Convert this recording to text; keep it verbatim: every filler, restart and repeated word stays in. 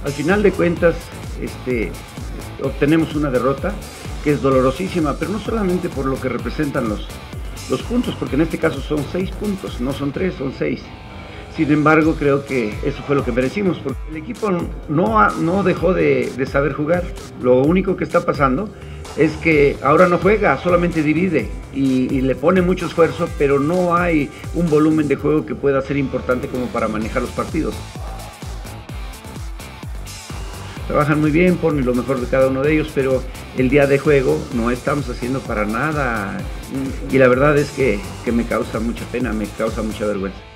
Al final de cuentas, este, obtenemos una derrota que es dolorosísima, pero no solamente por lo que representan los, los puntos, porque en este caso son seis puntos, no son tres, son seis. Sin embargo, creo que eso fue lo que merecimos, porque el equipo no, ha, no dejó de, de saber jugar. Lo único que está pasando es que ahora no juega, solamente divide y, y le pone mucho esfuerzo, pero no hay un volumen de juego que pueda ser importante como para manejar los partidos. Trabajan muy bien, ponen lo mejor de cada uno de ellos, pero el día de juego no estamos haciendo para nada y la verdad es que, que me causa mucha pena, me causa mucha vergüenza.